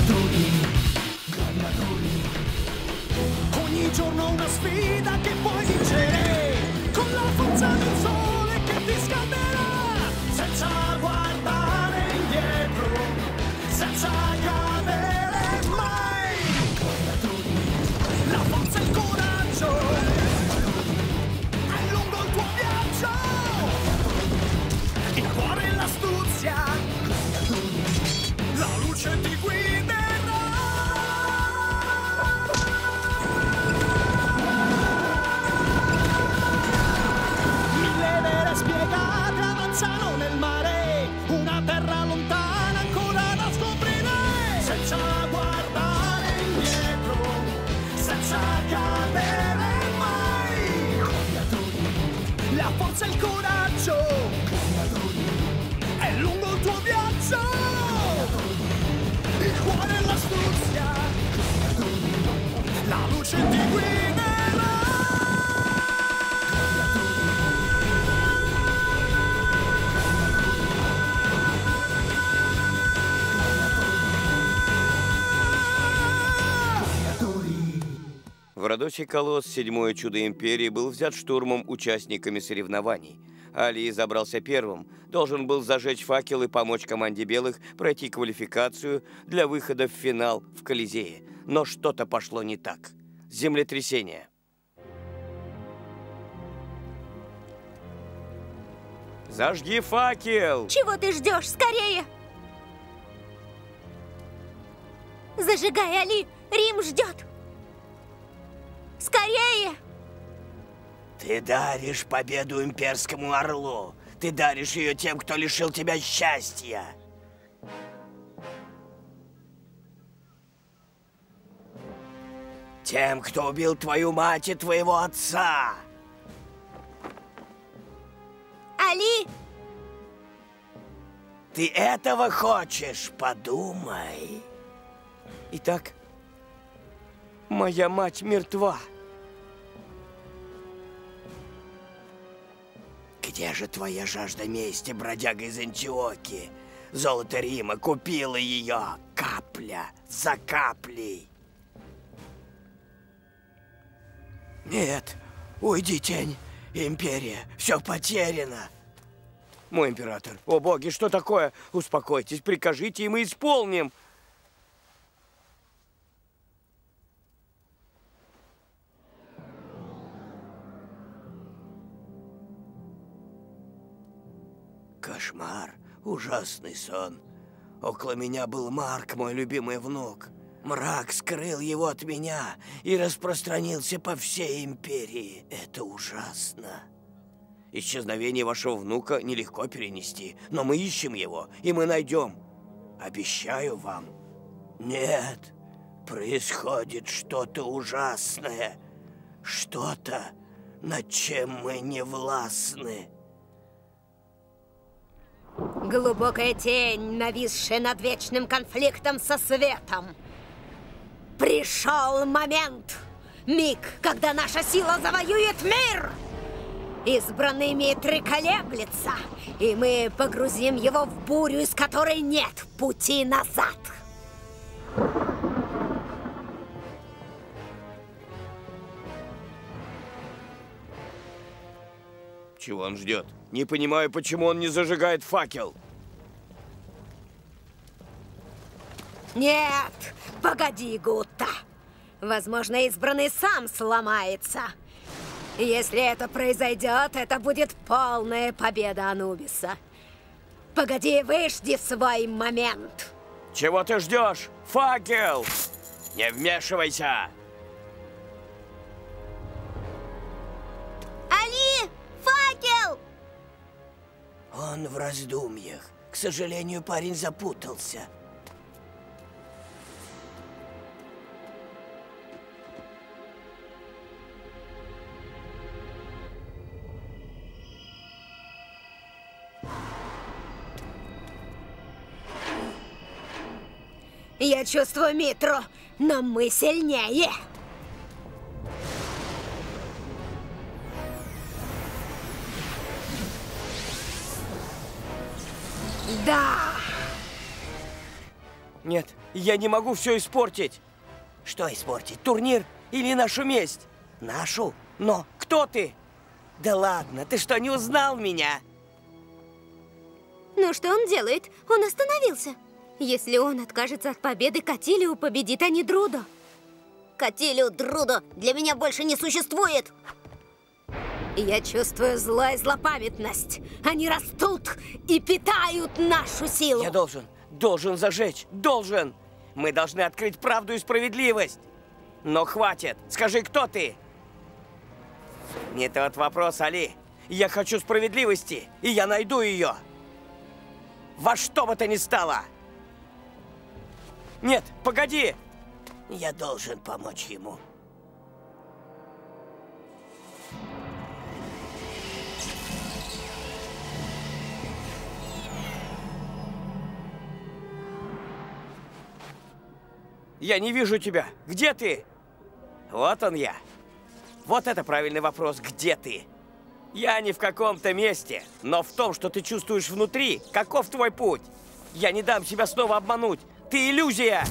Ogni giorno una sfida che puoi vincere, con la forza del sole che ti scalderà, senza guardare indietro, senza cadere mai. La forza e il coraggio, è lungo il tuo viaggio, il cuore e l'astuzia, la luce ti guiderà. Spiegate avanzano nel mare, una terra lontana ancora da scoprire, senza guardare indietro, senza cadere mai. La forza e il coraggio, è lungo il tuo viaggio, il cuore e l'astuzia, la luce ti guiderà. В Радосе Колосс, седьмое чудо империи, был взят штурмом участниками соревнований. Али забрался первым, должен был зажечь факел и помочь команде белых пройти квалификацию для выхода в финал в Колизее. Но что-то пошло не так. Землетрясение. Зажги факел! Чего ты ждешь? Скорее! Зажигай, Али! Рим ждет! Скорее! Ты даришь победу имперскому орлу. Ты даришь ее тем, кто лишил тебя счастья. Тем, кто убил твою мать и твоего отца. Али! Ты этого хочешь? Подумай. Итак, моя мать мертва. Где же твоя жажда мести, бродяга из Антиохии? Золото Рима купило ее капля за каплей. Нет, уйди, тень. Империя, все потеряно. Мой император, о боги, что такое? Успокойтесь, прикажите, и мы исполним. Кошмар, ужасный сон. Около меня был Марк, мой любимый внук. Мрак скрыл его от меня и распространился по всей империи. Это ужасно. Исчезновение вашего внука нелегко перенести, но мы ищем его, и мы найдем. Обещаю вам. Нет, происходит что-то ужасное. Что-то, над чем мы не властны. Глубокая тень, нависшая над вечным конфликтом со светом. Пришел момент, миг, когда наша сила завоюет мир. Избранный Митрий колеблется, и мы погрузим его в бурю, из которой нет пути назад. Чего он ждет? Не понимаю, почему он не зажигает факел. Нет, погоди, Гутта. Возможно, избранный сам сломается. Если это произойдет, это будет полная победа Анубиса. Погоди, выжди свой момент. Чего ты ждешь? Факел! Не вмешивайся! Али! Факел! Он в раздумьях. К сожалению, парень запутался. Я чувствую Митру, но мы сильнее. Да. Нет, я не могу все испортить. Что испортить? Турнир или нашу месть? Нашу? Но кто ты? Да ладно, ты что, не узнал меня? Ну что он делает? Он остановился. Если он откажется от победы, Катилио победит, а не Друдо. Катилио, Друдо для меня больше не существует. Я чувствую зло и злопамятность. Они растут и питают нашу силу. Я должен зажечь, должен. Мы должны открыть правду и справедливость. Но хватит, скажи, кто ты? Не тот вопрос, Али. Я хочу справедливости, и я найду ее. Во что бы то ни стало. Нет, погоди. Я должен помочь ему. Я не вижу тебя. Где ты? Вот он я. Вот это правильный вопрос. Где ты? Я не в каком-то месте, но в том, что ты чувствуешь внутри. Каков твой путь? Я не дам себя снова обмануть. Ты иллюзия!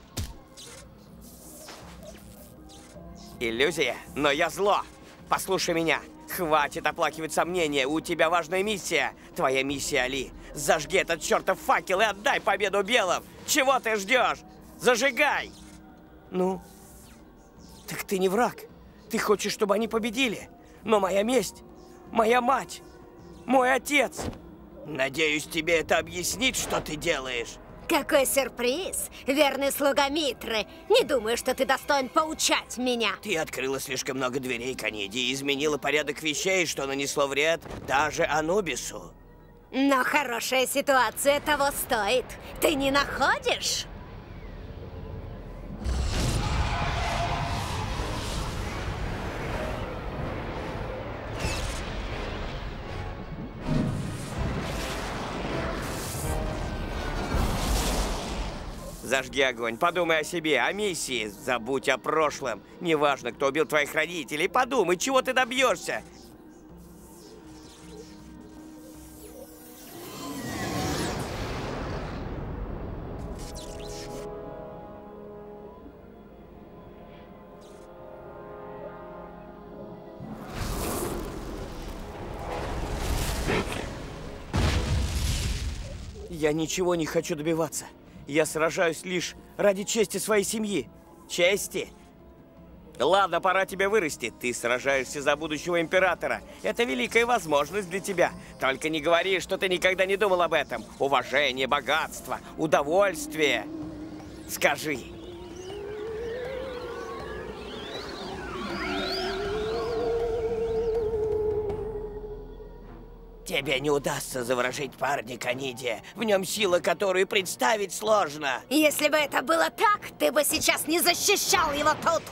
Иллюзия? Но я зло. Послушай меня. Хватит оплакивать сомнения. У тебя важная миссия. Твоя миссия, Али. Зажги этот чертов факел и отдай победу белым. Чего ты ждешь? Зажигай! Ну? Так ты не враг. Ты хочешь, чтобы они победили. Но моя месть, моя мать, мой отец. Надеюсь, тебе это объяснит, что ты делаешь. Какой сюрприз, верный слуга Митры. Не думаю, что ты достоин поучать меня. Ты открыла слишком много дверей Каниде и изменила порядок вещей, что нанесло вред даже Анубису. Но хорошая ситуация того стоит. Ты не находишь? Зажги огонь, подумай о себе, о миссии, забудь о прошлом. Неважно, кто убил твоих родителей, подумай, чего ты добьешься. Я ничего не хочу добиваться. Я сражаюсь лишь ради чести своей семьи. Чести? Ладно, пора тебе вырасти. Ты сражаешься за будущего императора. Это великая возможность для тебя. Только не говори, что ты никогда не думал об этом. Уважение, богатство, удовольствие. Скажи. Тебе не удастся заворожить парня Каниде. В нем сила, которую представить сложно. Если бы это было так, ты бы сейчас не защищал его тут.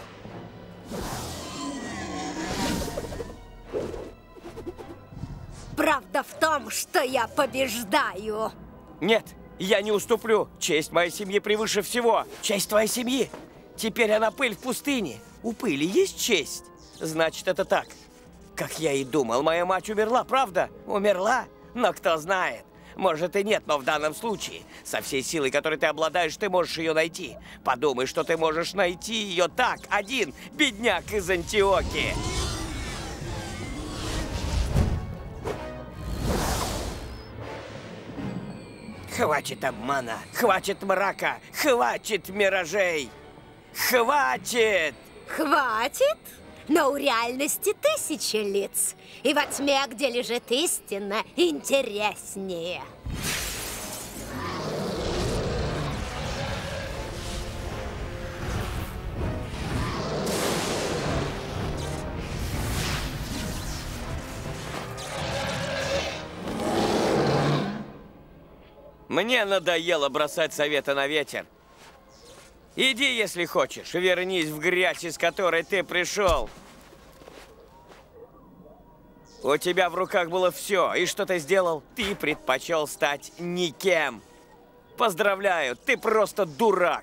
Правда в том, что я побеждаю. Нет, я не уступлю. Честь моей семьи превыше всего. Честь твоей семьи? Теперь она пыль в пустыне. У пыли есть честь? Значит, это так. Как я и думал, моя мать умерла, правда? Умерла? Но кто знает. Может и нет, но в данном случае, со всей силой, которой ты обладаешь, ты можешь ее найти. Подумай, что ты можешь найти ее так, один, бедняк из Антиохии. Хватит обмана, хватит мрака, хватит миражей. Хватит! Хватит? Но у реальности тысячи лиц. И во тьме, где лежит истина, интереснее. Мне надоело бросать советы на ветер. Иди, если хочешь, вернись в грязь, из которой ты пришел. У тебя в руках было все, и что ты сделал? Ты предпочел стать никем. Поздравляю, ты просто дурак.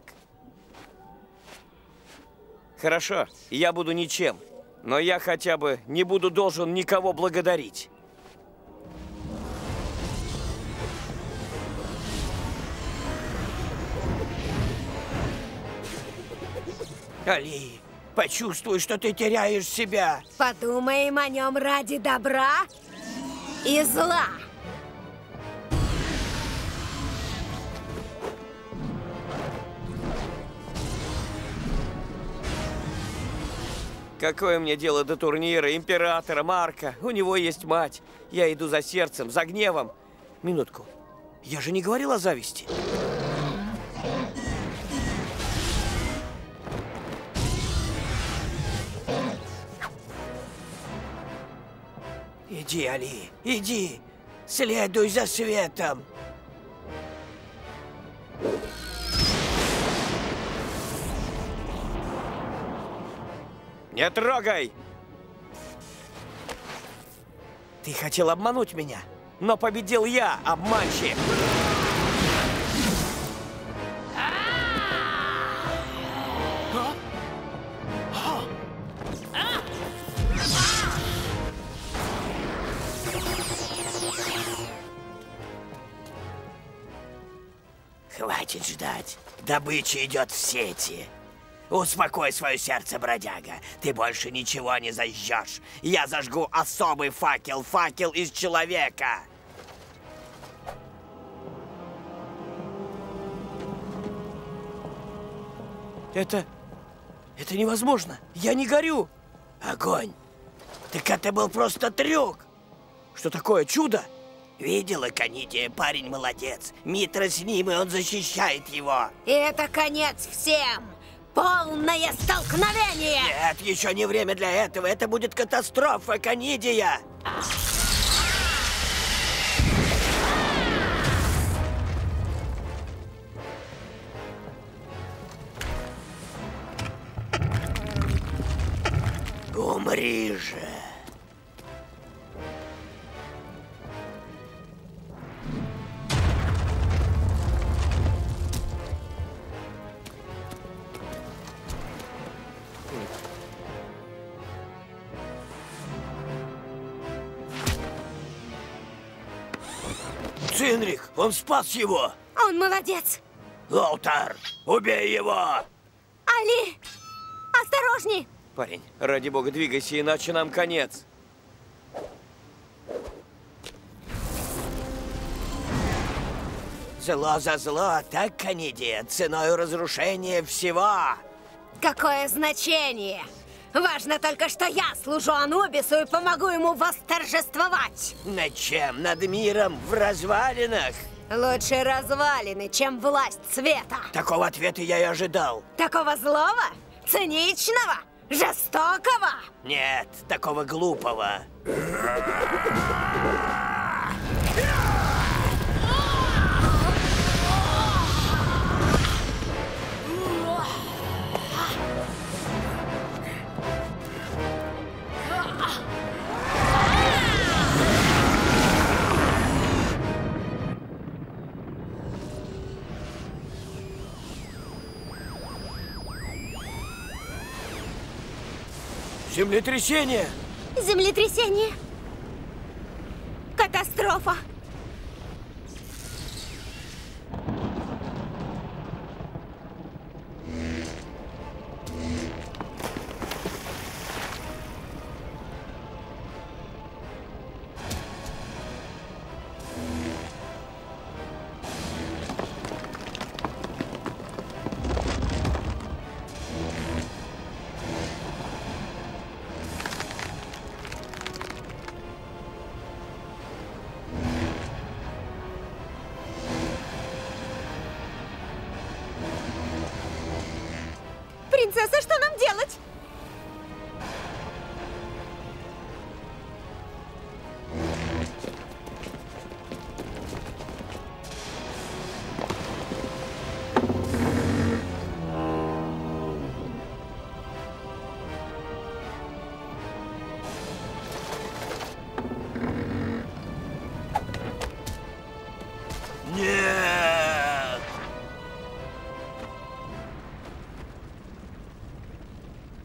Хорошо, я буду ничем, но я хотя бы не буду должен никого благодарить. Али, почувствуй, что ты теряешь себя. Подумаем о нем ради добра и зла. Какое мне дело до турнира, императора, Марка? У него есть мать. Я иду за сердцем, за гневом. Минутку. Я же не говорил о зависти. Иди, Али, иди. Следуй за светом. Не трогай! Ты хотел обмануть меня, но победил я, обманщик! Хватит ждать. Добыча идет в сети. Успокой свое сердце, бродяга. Ты больше ничего не зажжешь. Я зажгу особый факел. Факел из человека. Это невозможно. Я не горю. Огонь. Так это был просто трюк. Что такое, чудо? Видела, Канидия, парень молодец. Митра с ним, и он защищает его. И это конец всем. Полное столкновение! Нет, еще не время для этого. Это будет катастрофа, Канидия. Умри же. Цинрик, он спас его! Он молодец! Лоутар, убей его! Али, осторожней! Парень, ради бога, двигайся, иначе нам конец. Зло за зло, так, Канидия, ценой разрушения всего! Какое значение? Важно только, что я служу Анубису и помогу ему восторжествовать. Над чем? Над миром в развалинах? Лучше развалины, чем власть света. Такого ответа я и ожидал. Такого злого, циничного, жестокого. Нет, такого глупого. Землетрясение! Землетрясение. Катастрофа. Принцесса, что нам делать? Нет!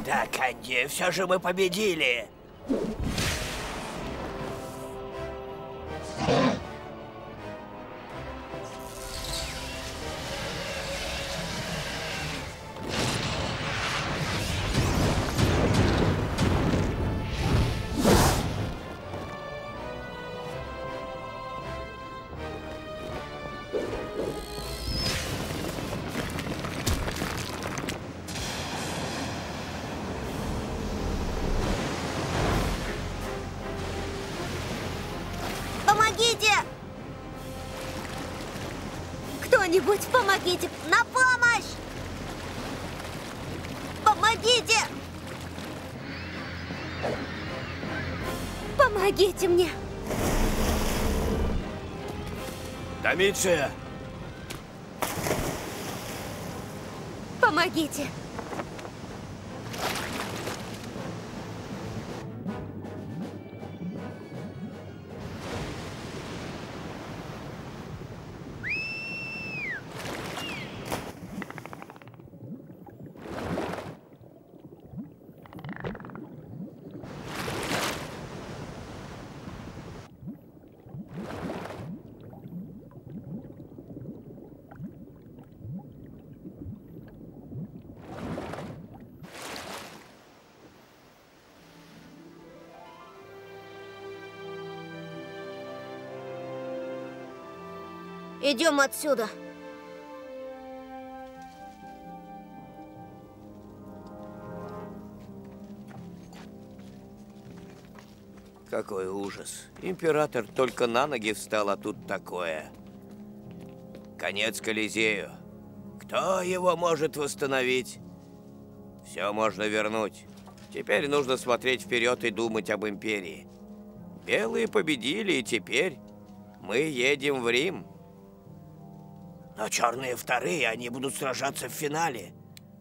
Да, Канди, все же мы победили. Помогите! Кто-нибудь, помогите! На помощь! Помогите! Помогите мне! Домиция! Помогите! Идем отсюда. Какой ужас. Император только на ноги встал, а тут такое. Конец Колизею. Кто его может восстановить? Все можно вернуть. Теперь нужно смотреть вперед и думать об империи. Белые победили, и теперь мы едем в Рим. Но черные вторые, они будут сражаться в финале.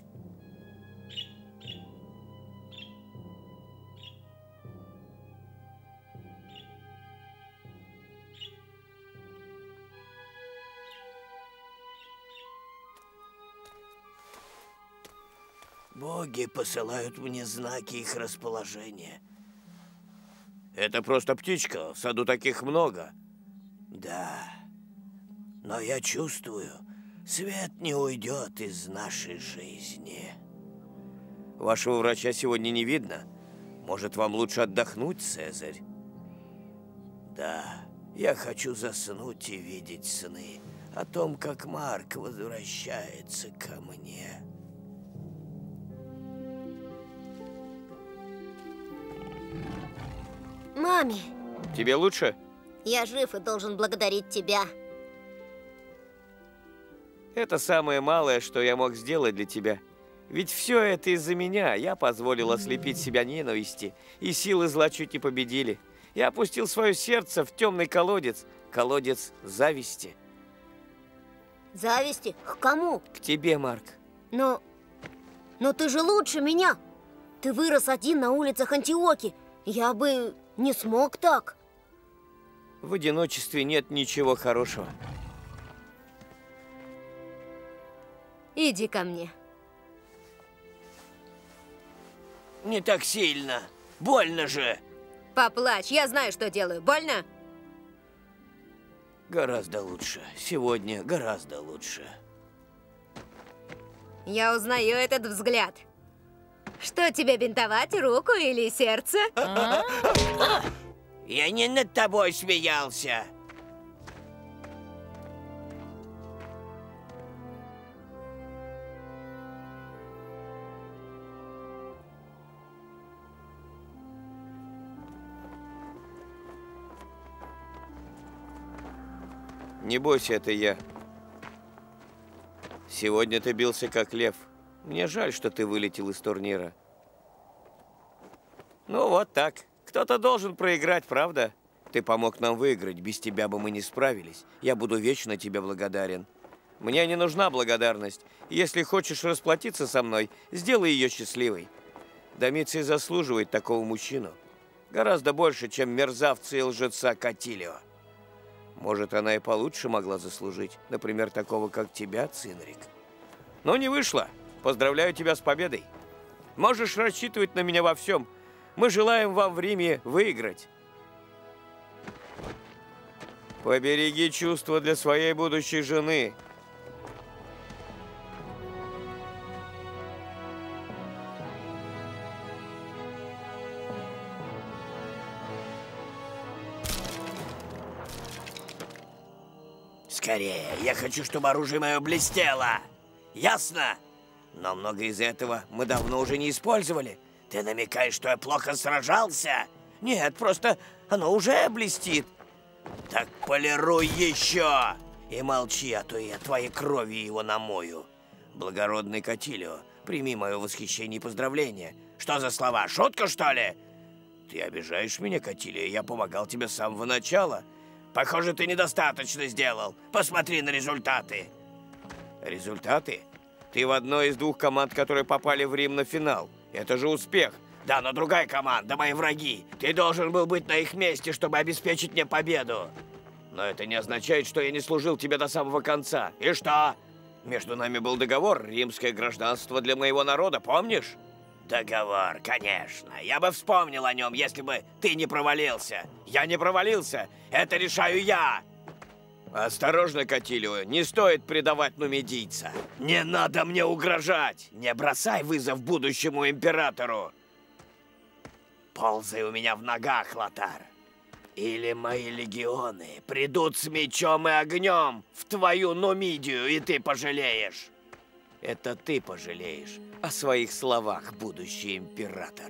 Боги посылают мне знаки их расположения. Это просто птичка, в саду таких много. Да, но я чувствую, свет не уйдет из нашей жизни. Вашего врача сегодня не видно. Может, вам лучше отдохнуть, Цезарь? Да, я хочу заснуть и видеть сны о том, как Марк возвращается ко мне. Маме, Тебе лучше? я жив и должен благодарить тебя. Это самое малое, что я мог сделать для тебя. Ведь все это из-за меня. Я позволил ослепить себя ненависти, и силы зла чуть не победили. Я опустил свое сердце в темный колодец, колодец зависти. Зависти? К кому? К тебе, Марк. Но ты же лучше меня. Ты вырос один на улицах Антиохии. Я бы не смог так. В одиночестве нет ничего хорошего. Иди ко мне. Не так сильно. Больно же. Поплачь, я знаю, что делаю. Больно? Гораздо лучше. Сегодня гораздо лучше. Я узнаю этот взгляд. Что тебе бинтовать, руку или сердце? Я не над тобой смеялся. Не бойся, это я. Сегодня ты бился как лев. Мне жаль, что ты вылетел из турнира. Ну вот так. Кто-то должен проиграть, правда? Ты помог нам выиграть. Без тебя бы мы не справились. Я буду вечно тебе благодарен. Мне не нужна благодарность. Если хочешь расплатиться со мной, сделай ее счастливой. Домиций заслуживает такого мужчину. Гораздо больше, чем мерзавца и лжеца Катилио. Может, она и получше могла заслужить. Например, такого, как тебя, Цинрик. Но не вышло. Поздравляю тебя с победой. Можешь рассчитывать на меня во всем. Мы желаем вам в Риме выиграть. Побереги чувства для своей будущей жены. Скорее, я хочу, чтобы оружие мое блестело. Ясно? Но много из этого мы давно уже не использовали. Ты намекаешь, что я плохо сражался? Нет, просто оно уже блестит. Так полируй еще. И молчи, а то я твоей кровью его намою. Благородный Катилио, прими мое восхищение и поздравление. Что за слова? Шутка, что ли? Ты обижаешь меня, Катилио? Я помогал тебе с самого начала. Похоже, ты недостаточно сделал. Посмотри на результаты. Результаты? Ты в одной из двух команд, которые попали в Рим на финал. Это же успех. Да, но другая команда, мои враги. Ты должен был быть на их месте, чтобы обеспечить мне победу. Но это не означает, что я не служил тебе до самого конца. И что? Между нами был договор, римское гражданство для моего народа, помнишь? Договор, конечно. Я бы вспомнил о нем, если бы ты не провалился. Я не провалился. Это решаю я. Осторожно, Катилио, не стоит предавать нумидийца. Не надо мне угрожать. Не бросай вызов будущему императору. Ползай у меня в ногах, Лотар. Или мои легионы придут с мечом и огнем в твою Нумидию, и ты пожалеешь. Это ты пожалеешь о своих словах, будущий император.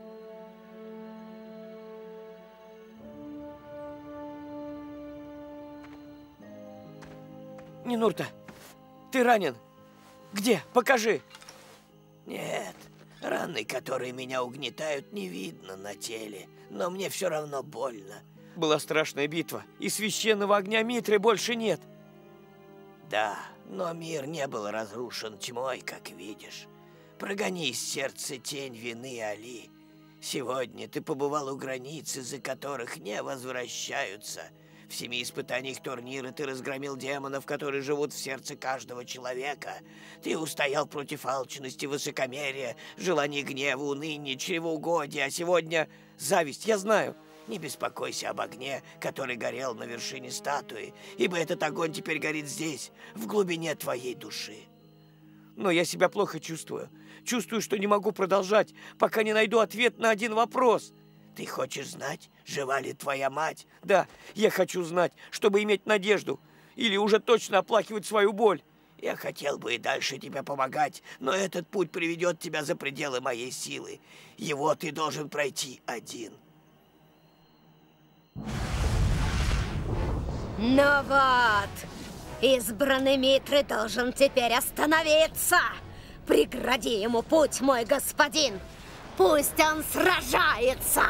Нинурта, ты ранен. Где? Покажи. Нет, раны, которые меня угнетают, не видно на теле, но мне все равно больно. Была страшная битва, и священного огня Митры больше нет. Да, но мир не был разрушен тьмой, как видишь. Прогони из сердца тень вины, Али. Сегодня ты побывал у границ, из-за которых не возвращаются. В 7 испытаниях турнира ты разгромил демонов, которые живут в сердце каждого человека. Ты устоял против алчности, высокомерия, желаний гнева, уныния, чревоугодия, а сегодня зависть, я знаю. Не беспокойся об огне, который горел на вершине статуи, ибо этот огонь теперь горит здесь, в глубине твоей души. Но я себя плохо чувствую. Чувствую, что не могу продолжать, пока не найду ответ на один вопрос. Ты хочешь знать, жива ли твоя мать? Да, я хочу знать, чтобы иметь надежду. Или уже точно оплакивать свою боль. Я хотел бы и дальше тебе помогать, но этот путь приведет тебя за пределы моей силы. Его ты должен пройти один. Ну вот, избранный Митры должен теперь остановиться. Прегради ему путь, мой господин. Пусть он сражается.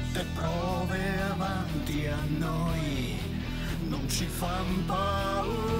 Prove avanti a noi non ci fan paura.